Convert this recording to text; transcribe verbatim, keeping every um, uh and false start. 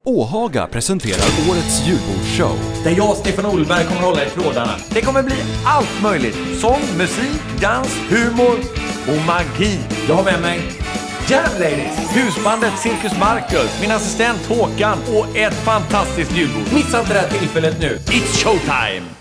Åhaga presenterar årets julbordsshow. Där jag, Stefan Olberg, kommer hålla i trådarna. Det kommer bli allt möjligt. Sång, musik, dans, humor och magi. Jag har med mig Jam Ladies, husbandet Cirkus Marcus, min assistent Håkan och ett fantastiskt julbord. Missa inte det här tillfället nu. It's showtime!